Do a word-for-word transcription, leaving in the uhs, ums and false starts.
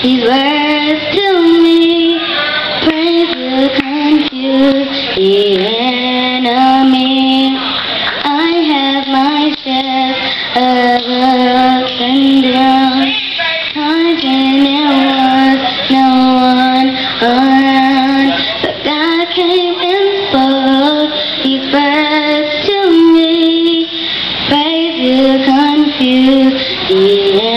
These words to me, praise will confuse the enemy. I have my share of ups and downs, times when there was no one around, but God came and spoke these words to me. Praise will confuse the enemy.